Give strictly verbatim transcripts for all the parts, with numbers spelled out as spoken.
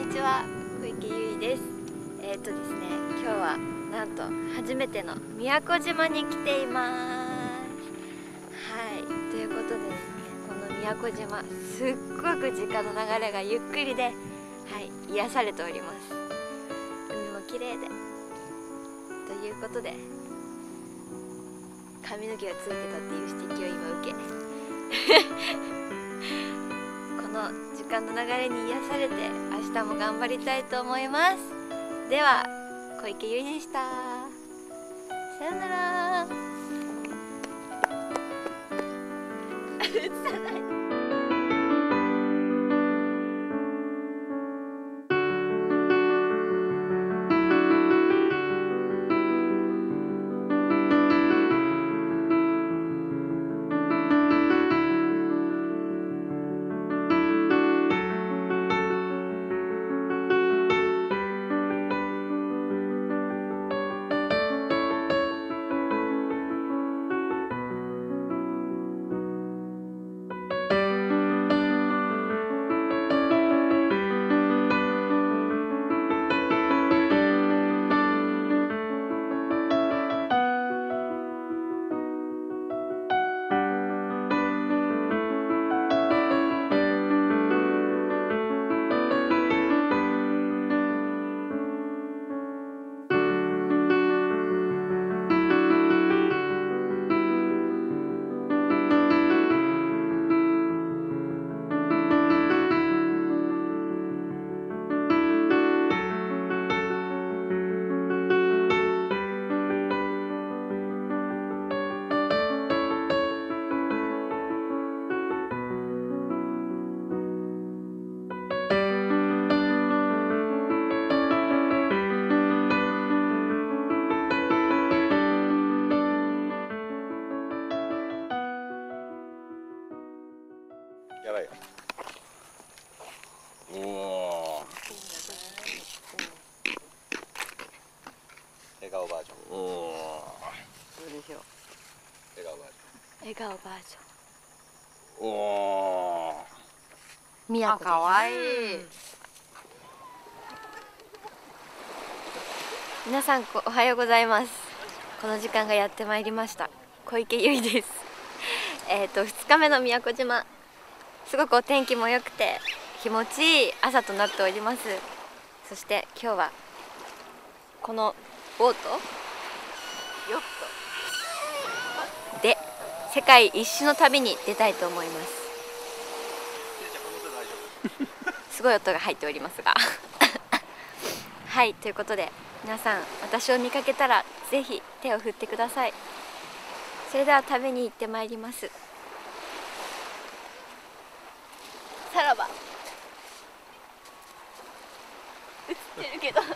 にちは、小池ゆいです。えー、っとですね、今日はなんと初めての宮古島に来ています。はい、ということでですね、この宮古島すっごく時間の流れがゆっくりで、はい、癒されております。海も綺麗で、ということで髪の毛がついてたっていう指摘を今受けこの時間の流れに癒されて明日も頑張りたいと思います。では、小池ゆいでした。さよなら。映さない。 やばいよ。おお。笑顔バージョン。おお。 どうでしょう。 笑顔バージ笑顔バージョン。おお。 宮古。かわいい。皆さんおはようございます。この時間がやってまいりました。小池ゆいです。えっとふつかめの宮古島。すごくお天気も良くて気持ちいい朝となっております。そして今日はこのボートヨットで世界一周の旅に出たいと思います。すごい音が入っておりますがはい、ということで皆さん私を見かけたらぜひ手を振ってください。それでは旅に行ってまいります。さらば映ってるけど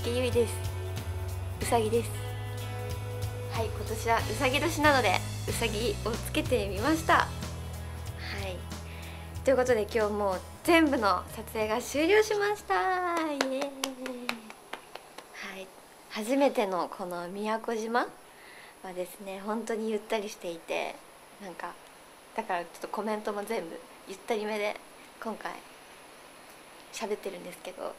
池ゆいです。うさぎです。はい、今年はうさぎ年なのでうさぎをつけてみました。はい、ということで今日もう全部の撮影が終了しました。イエーイ。はい、初めてのこの宮古島はですね、本当にゆったりしていて、なんかだからちょっとコメントも全部ゆったりめで今回喋ってるんですけど、はい、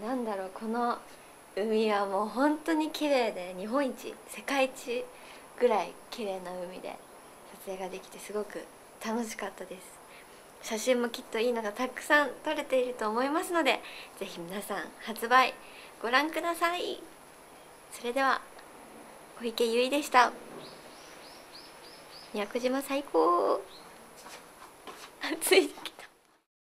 なんだろう、この海はもう本当に綺麗で、日本一世界一ぐらい綺麗な海で撮影ができてすごく楽しかったです。写真もきっといいのがたくさん撮れていると思いますので、ぜひ皆さん発売ご覧ください。それでは小池ゆいでした。宮古島最高。ついてきた。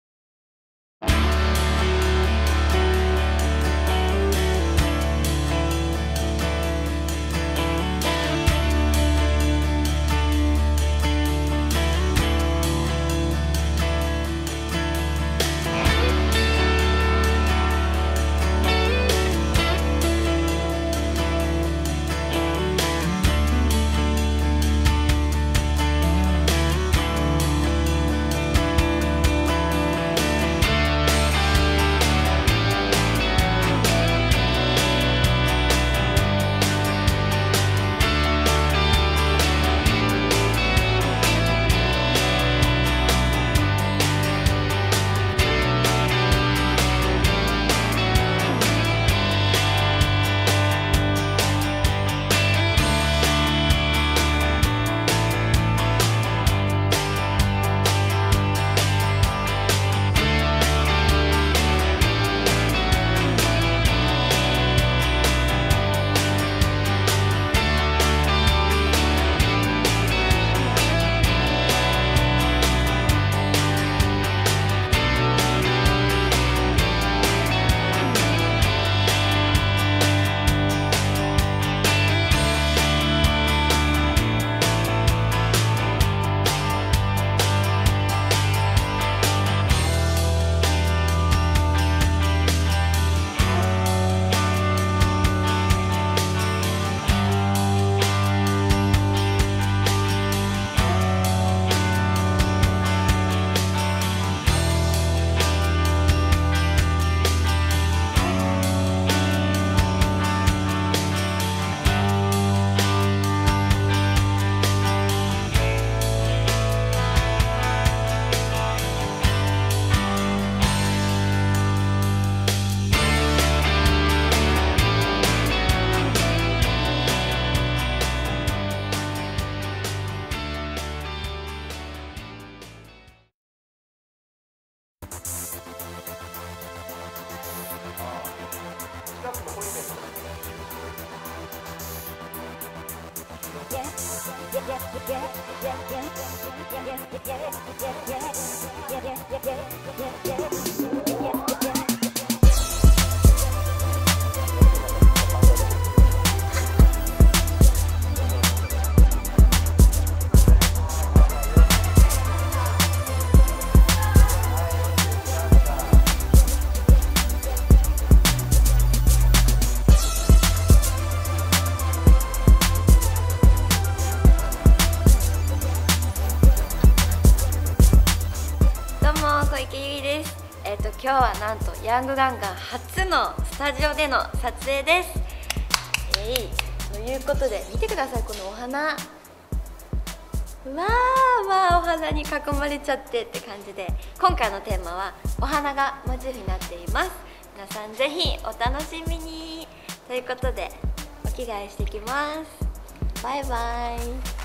今日はなんとヤングガンガン初のスタジオでの撮影です。えい、ということで見てください、このお花。わーわー、お花に囲まれちゃってって感じで、今回のテーマはお花がモチーフになっています。皆さんぜひお楽しみに。ということでお着替えしてきます。バイバイ。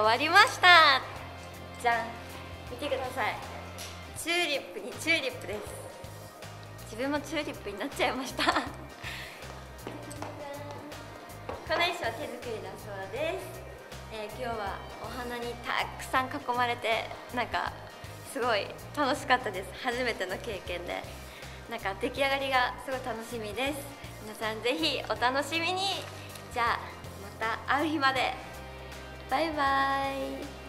わりました。じゃん、見てください。チューリップにチューリップです。自分もチューリップになっちゃいましたこの衣装は手作りだそうです。えー、今日はお花にたくさん囲まれて、なんかすごい楽しかったです。初めての経験で、なんか出来上がりがすごい楽しみです。皆さんぜひお楽しみに。じゃあまた会う日まで。バイバイ。